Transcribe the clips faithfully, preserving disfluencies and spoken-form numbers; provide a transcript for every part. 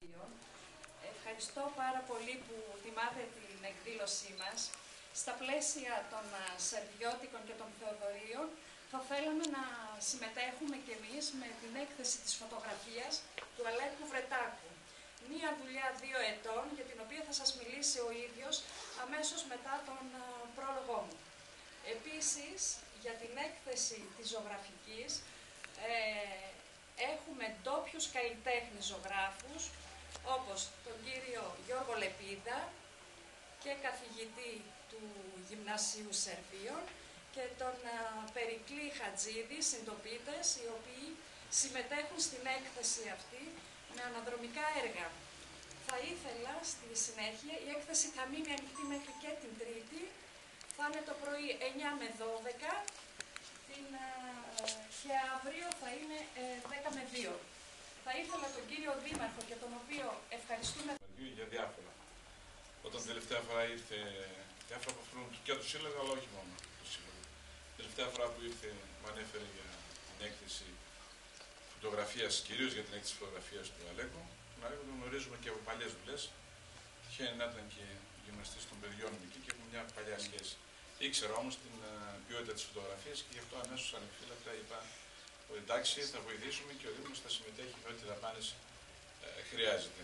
Ευχαριστώ πάρα πολύ που τιμάτε την εκδήλωσή μας. Στα πλαίσια των Σερβιώτικων και των Θεοδωρίων θα θέλαμε να συμμετέχουμε κι εμείς με την έκθεση της φωτογραφίας του Αλέκου Βρετάκου. Μία δουλειά δύο ετών για την οποία θα σας μιλήσει ο ίδιος αμέσως μετά τον πρόλογό μου. Επίσης, για την έκθεση της ζωγραφικής ε, έχουμε ντόπιους καλλιτέχνες ζωγράφους, όπως τον κύριο Γιώργο Λεπίδα και καθηγητή του Γυμνασίου Σερβίων και τον α, Περικλή Χατζίδη, συντοπίτες, οι οποίοι συμμετέχουν στην έκθεση αυτή με αναδρομικά έργα. Θα ήθελα στη συνέχεια, η έκθεση θα μείνει ανοιχτή μέχρι και την Τρίτη, θα είναι το πρωί εννιά με δώδεκα την, α, και αύριο θα είναι ε, δέκα με δύο. Θα ήθελα τον κύριο Δήμαρχο και τον οποίο ευχαριστούμε για διάφορα. Όταν τελευταία φορά ήρθε, διάφορα που αφορούν και το Σύλλογο, αλλά όχι μόνο το Σύλλογο. Τελευταία φορά που ήρθε, μου ανέφερε για την έκθεση φωτογραφίας, κυρίως για την έκθεση φωτογραφίας του Αλέκου. Τον Αλέκο τον γνωρίζουμε και από παλιές δουλειές. Τυχαίνει να ήταν και γυμναστής των παιδιών εκεί και έχουμε μια παλιά σχέση. Ήξερα όμως την uh, ποιότητα της φωτογραφίας και γι' αυτό αμέσως ανεπιφύλακτα είπα: εντάξει, θα βοηθήσουμε και ο Δήμος θα συμμετέχει με ό,τι δαπάνες ε, χρειάζεται.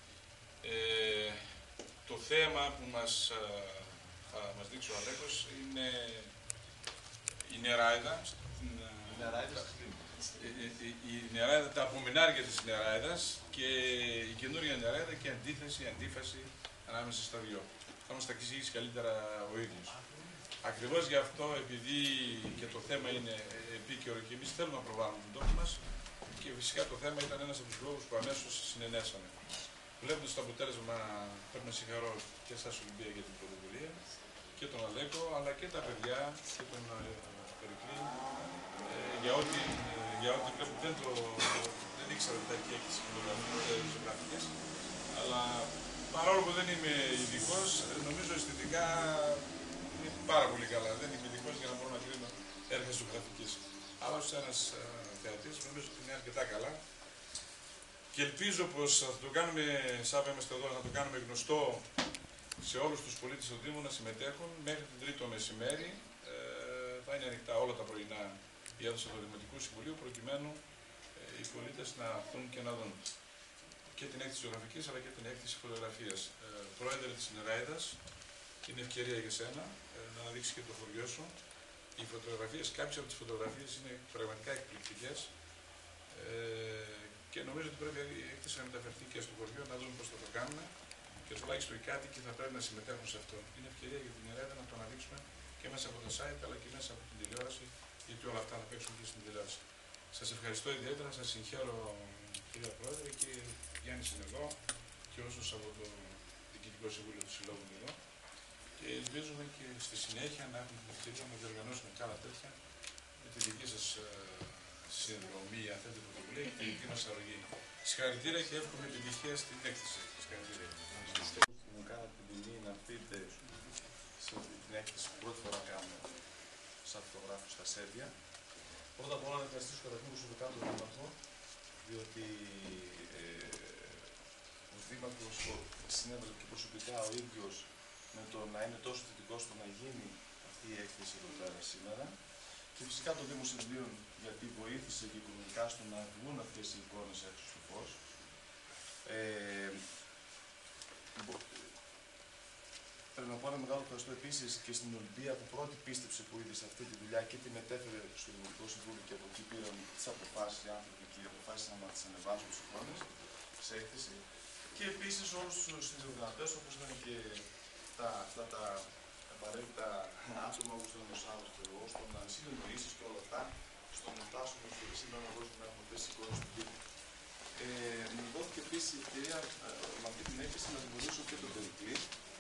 Ε, το θέμα που μας, ε, θα μας δείξει ο Αλέκος είναι η νεράιδα. Την, η νεράιδα, η, η, η νεράιδα, τα απομεινάρια της νεράιδας και η καινούργια νεράιδα και η αντίθεση, η αντίφαση ανάμεσα στα δυο. Θα μας τα εξηγήσει καλύτερα ο ίδιος. Ακριβώς γι' αυτό, επειδή και το θέμα είναι επίκαιρο και εμείς θέλουμε να προβάλλουμε τον τόπο μας, και φυσικά το θέμα ήταν ένας από τους λόγους που αμέσως συνενέσαμε. Βλέποντας το αποτέλεσμα, πρέπει να συγχαρώ και εσάς Ολυμπία για την πρωτοβουλία, και τον Αλέκο, αλλά και τα παιδιά και τον Περικλή, ε, για ό,τι για ό,τι δεν, το, δεν ήξερα ότι θα έχει έκθεση ζωγραφικές, αλλά παρόλο που δεν είμαι ειδικός, νομίζω αισθητικά είναι πάρα πολύ καλά. Δεν είμαι ειδικός για να μπορώ να κρίνω έργα ζωγραφικής. Αλλά ως ένας uh, θεατής νομίζω ότι είναι αρκετά καλά. Και ελπίζω πως θα το κάνουμε, σαν είμαστε εδώ, να το κάνουμε γνωστό σε όλους τους πολίτες του Δήμου να συμμετέχουν. Μέχρι την Τρίτη το μεσημέρι ε, θα είναι ανοιχτά όλα τα πρωινά η αίθουσα του Δημοτικού Συμβουλίου, προκειμένου ε, οι πολίτες να έρθουν και να δουν και την έκθεση ζωγραφικής αλλά και την έκθεση φωτογραφίας. Ε, πρόεδρε της Νεράιδας, είναι ευκαιρία για σένα ε, να δείξει και το χωριό σου. Οι φωτογραφίες, κάποιες από τις φωτογραφίες είναι πραγματικά εκπληκτικές ε, και νομίζω ότι πρέπει η έκθεση να μεταφερθεί και στο χωριό, να δούμε πώς θα το κάνουμε και τουλάχιστον οι κάτοικοι θα πρέπει να συμμετέχουν σε αυτό. Είναι ευκαιρία για την Νεράιδα να το αναδείξουμε και μέσα από το site αλλά και μέσα από την τηλεόραση, γιατί όλα αυτά θα παίξουν και στην τηλεόραση. Σας ευχαριστώ ιδιαίτερα, σας συγχαίρω κυρία Πρόεδρε και Γιάννης είναι εδώ και όσους από το Διοικητικό Συμβούλιο του Συλλόγου είναι εδώ. Και ελπίζουμε και στη συνέχεια να έχουμε την ευκαιρία να διοργανώσουμε κι άλλα τέτοια με τη δική σας ε, συνδρομή, αν θέλετε, πρωτοβουλία και τη δική μας αρρωγή. Συγχαρητήρια και εύχομαι επιτυχία στην έκθεση. Συγχαρητήρια. Μου κάνατε την τιμή να πείτε σε αυτή την έκθεση που πρώτη φορά κάνουμε σαν φωτογράφος στα Σέρβια. Πρώτα απ' όλα να ευχαριστήσω καταρχήν προσωπικά τον Δήμαρχο, διότι ε, ο Δήμαρχος συνέβαλε και προσωπικά ο ίδιος με το να είναι τόσο θετικός στο να γίνει αυτή η έκθεση εδώ πέρα σήμερα. Και φυσικά το Δήμο Σερβίων, γιατί βοήθησε και οικονομικά στο να βγουν αυτές οι εικόνες έξω στο φως. Ε, Πρέπει να πω ένα μεγάλο ευχαριστώ επίσης και στην Ολυμπία που πρώτη πίστεψε που είδε σε αυτή τη δουλειά και τη μετέφερε στο Δημοτικό Συμβούλιο και από εκεί πήραν τις αποφάσεις οι άνθρωποι και οι αποφάσεις να τις ανεβάσουν τις εικόνες σε έκθεση. Και επίσης όλους τους συνδεδεματές όπως ήταν και τα, αυτά τα απαραίτητα άτομα όπως ήταν ο Σάββας και εγώ, στο να συνεννοήσεις και όλα αυτά, στο να φτάσουμε στο σήμερα να μπορούμε να έχουμε αυτές τις εικόνες του τύπου. Ε, μου δόθηκε επίσης η ευκαιρία ε, με αυτή την έκθεση να γνωρίσω και τον Περικλή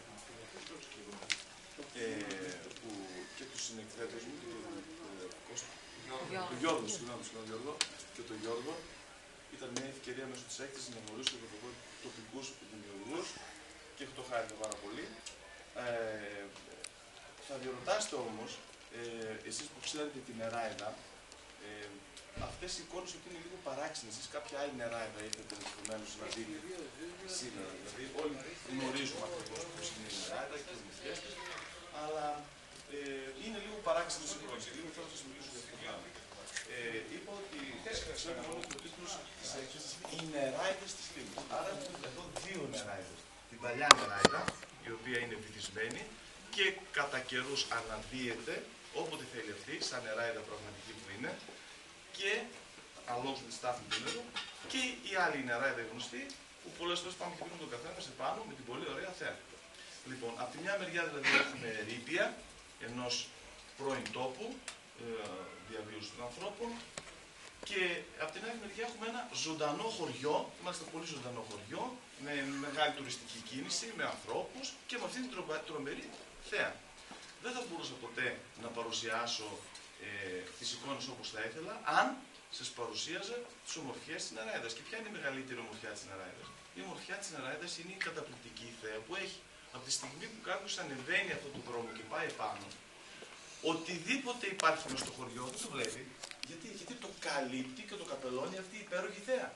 ε, που και τους συνεκθέτες μου, και τον ε, Γιώργο, συγγνώμη, Γιώργο, και τον Γιώργο. Ήταν μια ευκαιρία μέσω της έκθεσης να γνωρίσω και εγώ τοπικούς δημιουργούς και το χάρηκα πάρα πολύ. Ε, θα διερωτάστε όμως, ε, εσείς που ξέρετε την Νεράιδα, Ε, αυτές οι εικόνες ότι είναι λίγο παράξενες. Εσείς κάποια άλλη νεράιδα έχετε ενδεχομένως να δείτε σήμερα. Δηλαδή, όλοι γνωρίζουμε ακριβώς πώς είναι η νεράιδα και τις μυθιές της, αλλά ε, είναι λίγο παράξενες οι εικόνες. Λίγο θέλω να σας μιλήσω για αυτό το πράγμα. Ε, είπα ότι ξέρω μόνο το τίτλος της έκθεσης «Οι νεράιδες της Λίμνης». Άρα έχουμε εδώ δύο νεράιδες. Την παλιά νεράιδα, η οποία είναι βυθισμένη και κατά καιρούς αναδύεται όποτε θέλει αυτή, σαν νεράιδα πραγματική που είναι, και αλόγως με τη στάθμη του νερού, και η άλλη νεράιδα γνωστή, που πολλές φορές πάμε και πίνουμε τον καθένα σε πάνω με την πολύ ωραία θέα. Λοιπόν, από τη μια μεριά δηλαδή έχουμε ερείπια ενός πρώην τόπου, ε, διαβίωσης των ανθρώπων, και από την άλλη μεριά έχουμε ένα ζωντανό χωριό, μάλιστα πολύ ζωντανό χωριό, με μεγάλη τουριστική κίνηση, με ανθρώπους και με αυτή την τρομερή θέα. Δεν θα μπορούσα ποτέ να παρουσιάσω ε, τις εικόνες όπως θα ήθελα, αν σας παρουσίαζα τις ομορφιές της νεράιδας. Και ποια είναι η μεγαλύτερη ομορφιά της νεράιδας? Η ομορφιά της νεράιδας είναι η καταπληκτική θέα που έχει. Από τη στιγμή που κάποιος ανεβαίνει αυτόν τον δρόμο και πάει πάνω, οτιδήποτε υπάρχει μες στο χωριό δεν το βλέπει. Γιατί, γιατί το καλύπτει και το καπελώνει αυτή η υπέροχη θέα.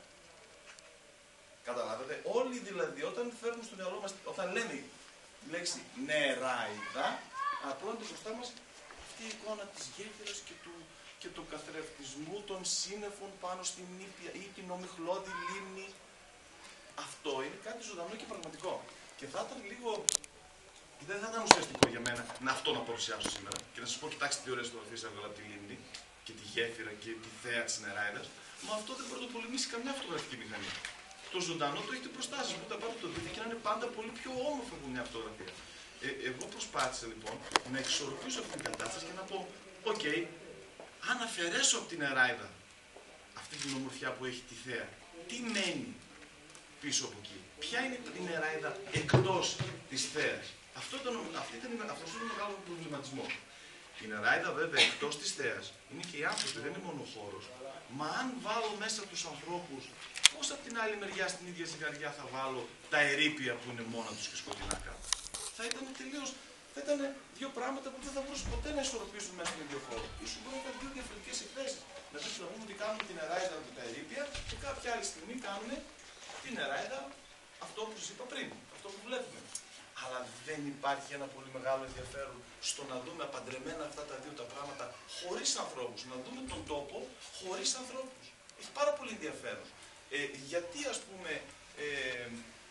Καταλάβατε, όλοι δηλαδή όταν φέρνουμε στο μυαλό μας, όταν λέμε τη λέξη νεράιδα, απλώνεται μπροστά μας αυτή η εικόνα της γέφυρας και του, και του καθρεφτισμού των σύννεφων πάνω στην ήπια ή την ομιχλώδη λίμνη. Αυτό είναι κάτι ζωντανό και πραγματικό. Και θα ήταν λίγο, δεν θα ήταν ουσιαστικό για μένα να αυτό να παρουσιάσω σήμερα και να σας πω: κοιτάξτε τι ωραίες φωτογραφίες έβγαλα από τη λίμνη και τη γέφυρα και τη θέα της νεράιδας. Μα αυτό δεν μπορεί να το πολεμήσει καμιά φωτογραφική μηχανή. Το ζωντανό το έχετε μπροστά σας, μπορείτε να πάρετε το δείτε και να είναι πάντα πολύ πιο όμορφο από μια φωτογραφία. Ε, εγώ προσπάθησα λοιπόν να εξορροπήσω αυτή την κατάσταση και να πω: οκ, okay, αν αφαιρέσω από την νεράιδα αυτή την ομορφιά που έχει τη θέα, τι μένει πίσω από εκεί? Ποια είναι η νεράιδα εκτός της θέας? Αυτό ήταν, αυτή ήταν, αυτός ήταν ο μεγάλος προβληματισμός. Η νεράιδα βέβαια εκτός της θέας είναι και οι άνθρωποι, δεν είναι μόνο ο χώρος. Μα αν βάλω μέσα τους ανθρώπους, πώς από την άλλη μεριά στην ίδια ζυγαριά θα βάλω τα ερείπια που είναι μόνα τους και σκοτεινά κάτω? Θα ήταν τελείως, θα ήταν δύο πράγματα που δεν θα μπορούσαν ποτέ να ισορροπήσουν μέσα στον ίδιο χώρο. Ίσως μπορεί να ήταν δύο διαφορετικές εκθέσεις. Να πούμε ότι κάνουμε την νεράιδα με τα ερείπια και κάποια άλλη στιγμή κάνουμε την νεράιδα, αυτό που σας είπα πριν, αυτό που βλέπουμε. Αλλά δεν υπάρχει ένα πολύ μεγάλο ενδιαφέρον στο να δούμε απαντρεμένα αυτά τα δύο τα πράγματα χωρίς ανθρώπους. Να δούμε τον τόπο χωρίς ανθρώπους. Έχει πάρα πολύ ενδιαφέρον. Ε, γιατί ας πούμε, ε,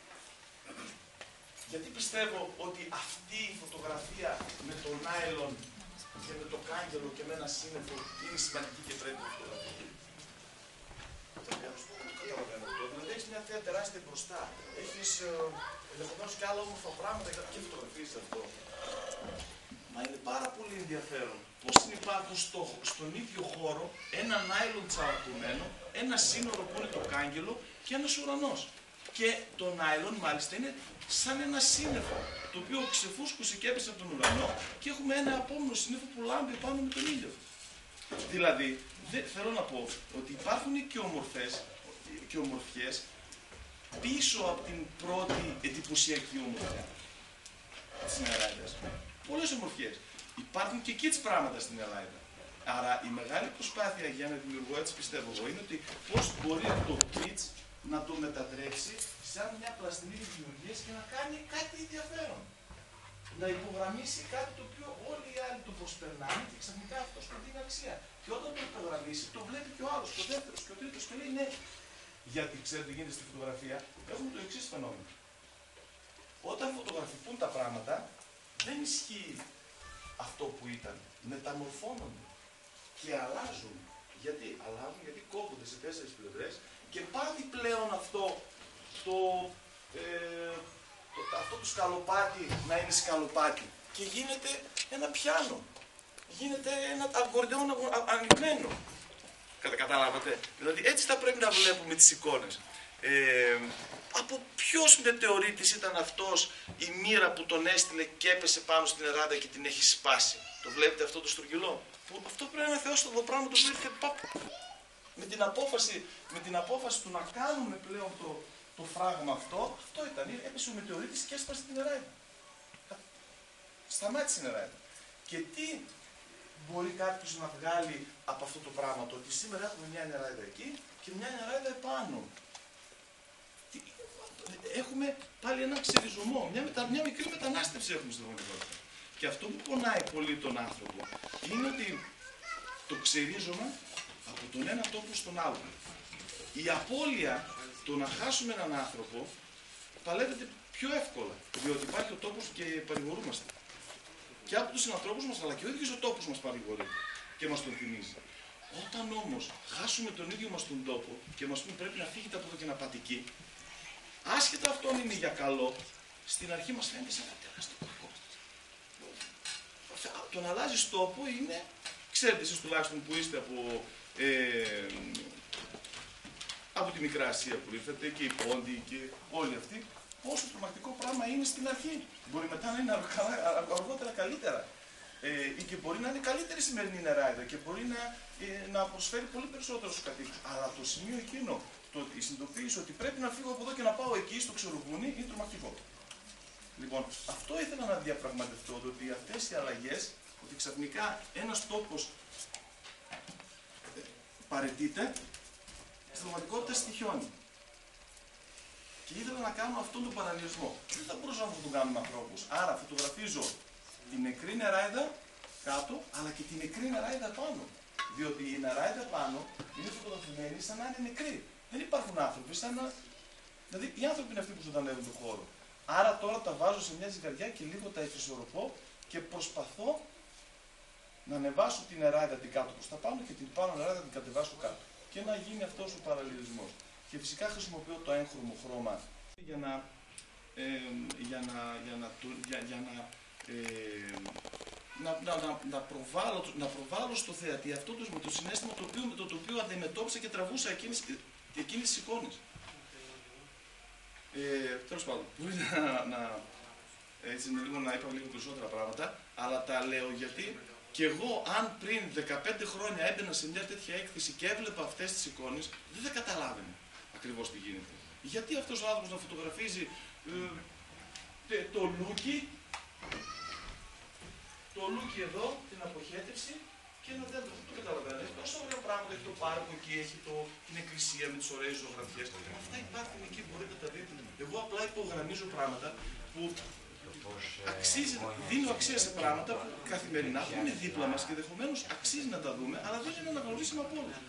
γιατί πιστεύω ότι αυτή η φωτογραφία με τον νάιλον και με το κάγκελο και με ένα σύννεφο είναι σημαντική και πρέπει να φωτογραφία? Δηλαδή έχεις μια θέα τεράστια μπροστά. Έχεις ενδεχομένως και άλλα όμορφα πράγματα και φωτογραφίες αυτό. Μα είναι πάρα πολύ ενδιαφέρον πώς υπάρχουν στο, στον ίδιο χώρο ένα νάιλον τσαρακωμένο, ένα σύνορο που είναι το κάγκελο και ένας ουρανός. Και το νάιλον μάλιστα είναι σαν ένα σύννεφο, το οποίο ξεφούσκωσε και έπεσε από τον ουρανό και έχουμε ένα επόμενο σύννεφο που λάμπει πάνω με τον ήλιο. Δηλαδή, δε, θέλω να πω ότι υπάρχουν και ομορφές και ομορφιές πίσω από την πρώτη εντυπωσιακή ομορφιά της νεράιδας. Πολλές ομορφιές. Υπάρχουν και kids πράγματα στην Ελλάδα. Άρα η μεγάλη προσπάθεια για να δημιουργώ, έτσι πιστεύω εγώ, είναι ότι πώς μπορεί το kids να το μετατρέψει σαν μια πλαστινή δημιουργία και να κάνει κάτι ενδιαφέρον. Να υπογραμμίσει κάτι το οποίο όλοι οι άλλοι το προσπερνάνε και ξαφνικά αυτό του δίνει αξία. Και όταν το υπογραμμίσει, το βλέπει και ο άλλος, και ο δεύτερος και ο τρίτος και λέει ναι. Γιατί ξέρετε τι γίνεται στη φωτογραφία, έχουμε το εξής φαινόμενο. Όταν φωτογραφηθούν τα πράγματα, δεν ισχύει αυτό που ήταν. Μεταμορφώνονται και αλλάζουν. Γιατί αλλάζουν, γιατί κόβονται σε τέσσερις πλευρές και πάβει πλέον αυτό το, ε, το, αυτό το σκαλοπάτι να είναι σκαλοπάτι και γίνεται ένα πιάνο. Γίνεται ένα αγκορντεόν ανοιγμένο. Κατα, καταλάβατε. Δηλαδή έτσι θα πρέπει να βλέπουμε τις εικόνες. Ε, από ποιος μετεωρίτης ήταν αυτός η μοίρα που τον έστειλε και έπεσε πάνω στην Ελλάδα και την έχει σπάσει? Το βλέπετε αυτό το στρογγυλό? Που αυτό πρέπει να είναι Θεός το πράγμα, το βλέπετε παπ. Με την απόφαση, με την απόφαση του να κάνουμε πλέον το, το φράγμα αυτό, αυτό ήταν. Έπεσε ο μετεωρίτης και έσπασε την Ελλάδα. Σταμάτησε η Ελλάδα. Και τι μπορεί κάποιος να βγάλει από αυτό το πράγμα, το ότι σήμερα έχουμε μια νεράιδα εκεί και μια νεράιδα επάνω. Έχουμε πάλι ένα ξεριζωμό, μια, μετα, μια μικρή μετανάστευση έχουμε στην πραγματικότητα. Και αυτό που πονάει πολύ τον άνθρωπο είναι ότι το ξερίζωμα από τον ένα τόπο στον άλλο. Η απώλεια το να χάσουμε έναν άνθρωπο παλεύεται πιο εύκολα, διότι υπάρχει ο τόπος και παρηγορούμαστε. Και από τους συνανθρώπους μας, αλλά και ο ίδιος ο τόπος μας παρηγορεί και μας τον θυμίζει. Όταν όμως χάσουμε τον ίδιο μας τον τόπο και μας πούμε πρέπει να φύγετε από εδώ και να πάτε εκεί, άσχετα αυτό είναι για καλό, στην αρχή μας φαίνεται σαν ένα τεράστιο κακό. Το να αλλάζεις τόπο είναι, ξέρετε εσείς τουλάχιστον που είστε από, ε, από τη Μικρά Ασία που ήρθατε και οι Πόντιοι και όλοι αυτοί, πόσο τρομακτικό πράγμα είναι στην αρχή. Μπορεί μετά να είναι αργότερα καλύτερα. Ε, και μπορεί να είναι καλύτερη η σημερινή νεράιδα και μπορεί να, ε, να προσφέρει πολύ περισσότερο στους κατοίκους. Αλλά το σημείο εκείνο, το, η συνειδητοποίηση ότι πρέπει να φύγω από εδώ και να πάω εκεί στο ξερογούνι είναι τρομακτικό. Λοιπόν, αυτό ήθελα να διαπραγματευτώ, ότι αυτές οι αλλαγές, ότι ξαφνικά ένας τόπος ε, παραιτείται, στην πραγματικότητα στοιχιώνει. Και ήθελα να κάνω αυτόν τον παραλληλισμό. Δεν θα μπορούσαμε να τον κάνουμε ανθρώπους. Άρα φωτογραφίζω την νεκρή νεράιδα κάτω, αλλά και την νεκρή νεράιδα πάνω. Διότι η νεράιδα πάνω είναι φωτογραφημένη σαν να είναι νεκρή. Δεν υπάρχουν άνθρωποι, σαν να. Δηλαδή οι άνθρωποι είναι αυτοί που ζωντανεύουν τον χώρο. Άρα τώρα τα βάζω σε μια ζυγαριά και λίγο τα εξισορροπώ και προσπαθώ να ανεβάσω την νεράιδα την κάτω προς τα πάνω και την πάνω νεράιδα την κατεβάσω κάτω. Και να γίνει αυτός ο παραλληλισμός. Και φυσικά χρησιμοποιώ το έγχρωμο χρώμα για να, ε, για να, για να, για, για να, ε, να, να, να, να, προβάλλω, να προβάλλω στο θεατή αυτό το, με το συναίσθημα το οποίο, με το, το οποίο αντιμετώπισα και τραβούσα εκείνες, εκείνες τις εικόνες. Ε, τέλος πάντων, μπορεί να, να, έτσι, λίγο, να είπα λίγο περισσότερα πράγματα, αλλά τα λέω γιατί και εγώ, αν πριν δεκαπέντε χρόνια έμπαινα σε μια τέτοια έκθεση και έβλεπα αυτές τις εικόνες, δεν θα καταλάβαινα ακριβώς τι γίνεται. Γιατί αυτός ο άνθρωπος να φωτογραφίζει ε, το λούκι, το λούκι εδώ, την αποχέτευση και να δεν το καταλαβαίνω. Έχει τόσο ωραίο πράγμα, έχει το πάρκο εκεί, έχει το, την εκκλησία με τις ωραίες ζωγραφιές. Αυτά υπάρχουν εκεί, μπορείτε να τα δείτε. Εγώ απλά υπογραμμίζω πράγματα που αξίζει, δίνω αξία σε πράγματα που καθημερινά που είναι δίπλα μας και ενδεχομένως αξίζει να τα δούμε, αλλά δεν είναι αναγνωρίσιμα από όλους.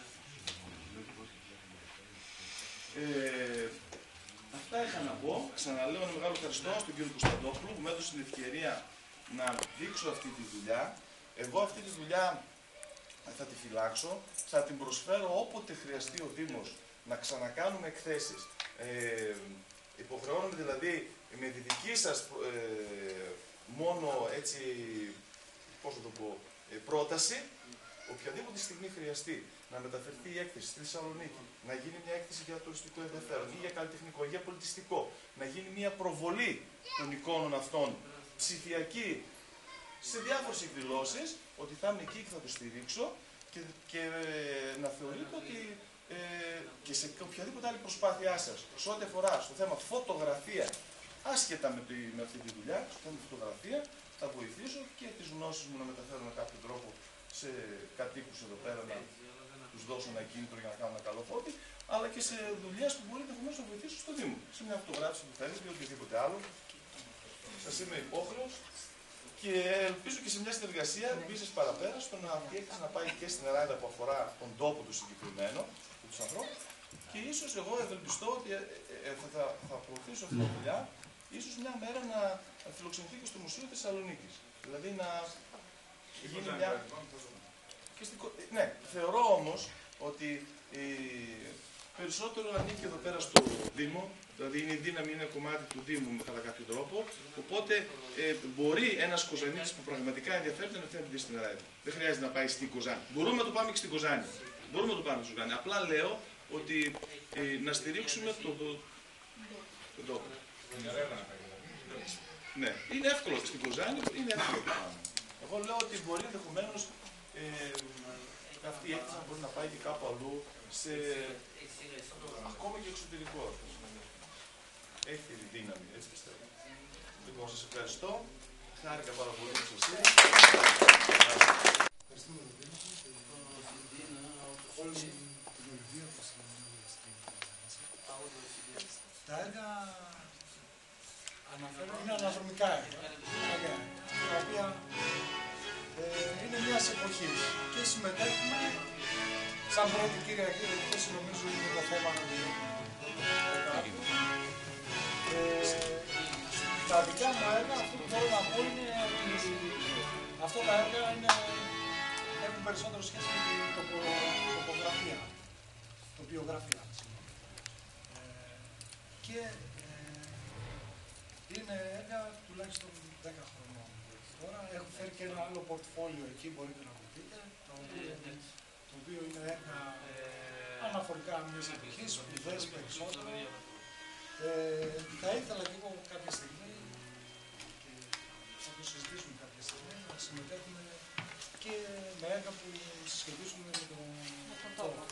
Ε, αυτά είχα να πω. Ξαναλέω ένα μεγάλο ευχαριστώ στον κύριο Κωνσταντόπουλο που με έδωσε την ευκαιρία να δείξω αυτή τη δουλειά. Εγώ αυτή τη δουλειά θα τη φυλάξω, θα την προσφέρω όποτε χρειαστεί ο Δήμος να ξανακάνουμε εκθέσεις. Ε, υποχρεώνομαι δηλαδή με τη δική σας ε, μόνο έτσι, πώς θα το πω, ε, πρόταση, οποιαδήποτε στιγμή χρειαστεί να μεταφερθεί η έκθεση στη Θεσσαλονίκη, να γίνει μια έκθεση για τουριστικό ενδιαφέρον ή για καλλιτεχνικό ή για πολιτιστικό, να γίνει μια προβολή των εικόνων αυτών ψηφιακή σε διάφορες εκδηλώσεις, ότι θα είμαι εκεί και θα το στηρίξω και, και ε, να θεωρείτε ότι ε, και σε οποιαδήποτε άλλη προσπάθειά σας, σε ό,τι αφορά στο θέμα φωτογραφία, άσχετα με, τη, με αυτή τη δουλειά, στο θέμα φωτογραφία, θα βοηθήσω και τις γνώσεις μου να μεταφέρω με κάποιο τρόπο σε κατοίκους εδώ πέρα, να τους δώσω ένα κίνητρο για να κάνω ένα καλό φώτι, αλλά και σε δουλειές που μπορεί ενδεχομένως να βοηθήσω στο Δήμο. Σε μια φωτογράφηση που θέλετε ή οτιδήποτε άλλο. Σας είμαι υπόχρεος και ελπίζω και σε μια συνεργασία επίσης παραπέρα στο να αυτή η έκθεση να πάει και στην Ελλάδα που αφορά τον τόπο του συγκεκριμένο και τους ανθρώπους. Και ίσως εγώ ευελπιστώ ότι ε, ε, θα, θα, θα προωθήσω αυτή τη δουλειά, ίσως μια μέρα να φιλοξενηθεί και στο Μουσείο Θεσσαλονίκης. Δηλαδή να γίνει μια. Και στην... Ναι, θεωρώ όμως ότι ε, περισσότερο ανήκει εδώ πέρα στο Δήμο, δηλαδή είναι η δύναμη, είναι κομμάτι του Δήμου κατά κάποιο τρόπο, οπότε ε, μπορεί ένας Κοζανίτης που πραγματικά ενδιαφέρεται να φέρει στην Ελλάδα. Δεν χρειάζεται να πάει στην Κοζάνη. Μπορούμε να το πάμε και στην Κοζάνη. Μπορούμε να το πάμε στην Κοζάνη. Απλά λέω ότι ε, να στηρίξουμε το, το, το τόπο. Ναι, είναι εύκολο στην Κοζάνη, είναι εύκολο. Εγώ λέω ότι μπορεί ενδεχομένως ε, αυτή η έκθεση μπορεί να πάει και κάπου αλλού, σε ακόμα και εξωτερικό. Έχει δύναμη, έτσι πιστεύω. Λοιπόν, σας ευχαριστώ. Χάρηκα πάρα πολύ που σας είδα. Τα έργα είναι αναδρομικά έργα, έργα τα οποία ε, είναι μιας εποχής και συμμετέχουμε σαν πρώτη Κυριακή, χθες νομίζω είναι το θέμα να ε, τα δικά μου έργα, αυτό που μπορώ να πω είναι ότι αυτά τα έργα είναι, έχουν περισσότερο σχέση με την τοπο, τοπογραφία, τοπιογραφία. Ε, και ε, είναι έργα τουλάχιστον δέκα χρονών. Τώρα έχω φέρει και ένα άλλο πορτφόλιο εκεί, μπορείτε να το δείτε, το οποίο, το οποίο είναι έργα αναφορικά μιας εποχής, σπουδές περισσότερο. Ε, θα ήθελα και εγώ κάποια στιγμή, και θα το συζητήσουμε κάποια στιγμή, να συμμετέχουμε και με έργα που συσχετίζουν με τον τόπο.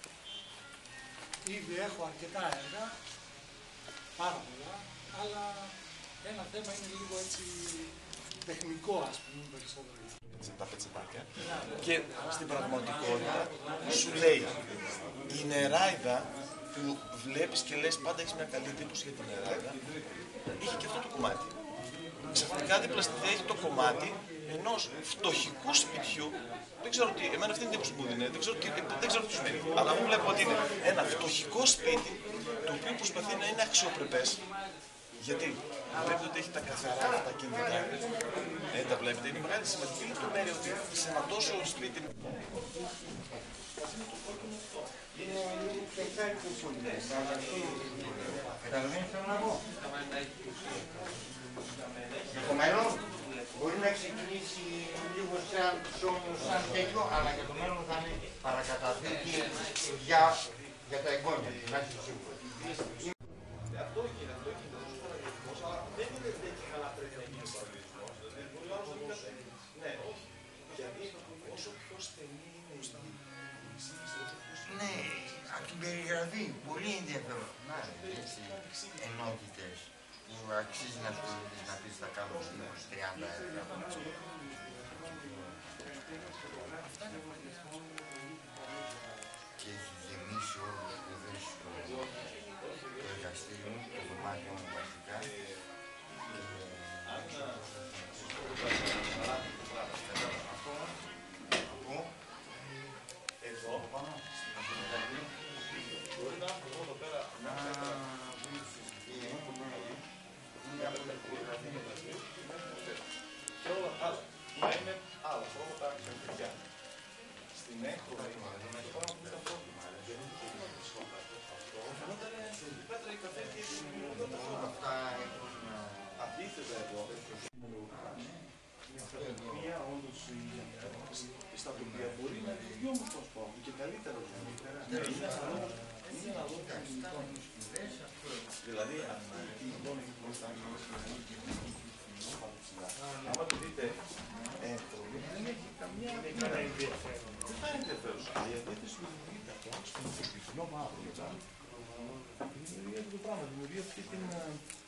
Ήδη έχω αρκετά έργα, πάρα πολλά, αλλά ένα θέμα είναι λίγο έτσι τεχνικό, ας πούμε, περισσότερο. Τα πετσετάκια. Και στην πραγματικότητα σου λέει η νεράιδα που βλέπεις και λες πάντα έχεις μια καλή εντύπωση για την νεράιδα, είχε και αυτό το κομμάτι. Ξαφνικά δίπλα στη θέση το κομμάτι ενός φτωχικού σπιτιού. Δεν ξέρω τι, εμένα αυτή είναι η εντύπωση που μου δίνει, δεν ξέρω τι, δεν ξέρω τι σημαίνει. Αλλά μου βλέπω ότι είναι ένα φτωχικό σπίτι το οποίο προσπαθεί να είναι αξιοπρεπές. Γιατί βλέπετε ότι έχει τα καθαρά τα κινητά. Ε, τα βλέπετε, είναι μεγάλη σημαντική λεπτομέρεια ότι σε ένα τόσο σπίτι. Καταλαβαίνεις θέλω να πω. Επομένως, μπορεί να ξεκινήσει λίγο σαν σώμος, σαν τέτοιο, αλλά για το μέλλον θα είναι παρακαταθήκη για, για τα εγγόνια, τουλάχιστον σίγουρα. Αυτό γίνεται, αυτό γίνεται όσο παραγωγικός, αλλά δεν είναι τέτοια καλά πρέπει να γίνει ο παραγωγικός. Μπορεί ο άλλος να μην κατέβει. Ναι, όχι. Γιατί όσο πιο στενή είναι η εισήγηση, όσο πιο στενή. Ναι, από την περιγραφή, πολύ ενδιαφέρον. Να, έτσι, ενότητες που αξίζει να ασχοληθείς, να πεις θα κάνω είκοσι τριάντα έργα. Και έχει γεμίσει όλους τους σπουδές το εργαστήριο, το δωμάτιο μου βασικά. Εδώ, πάνω, μπορεί να έχω εδώ πέρα μια πέτρα. Μια περιγραφή μεταξύ. Και όλα άλλα. Να είναι άλλα χρώματα ξεφυγιά. Στην έγχρωμη, το πράγμα που ήταν πρόβλημα. Γιατί δεν ήταν δύσκολα αυτό. Φαινόταν η πέτρα η καθέτη δεν τα χρώματα. Αντίθετα εδώ. Μία όντως στα οποία μπορεί να είναι πιο όμορφος πόμπου και καλύτερο. Είναι αναλόγω. Δηλαδή αυτή η εικόνα έχει μπροστά άμα το δείτε έντρομη, δεν έχει καμιά ενδιαφέρον. Δεν θα είναι ενδιαφέρουσα. Η αντίθεση του δημιουργείται από άξιο με το πυκνό μαύρο μετά. Δημιουργεί αυτό το πράγμα, δημιουργεί αυτή την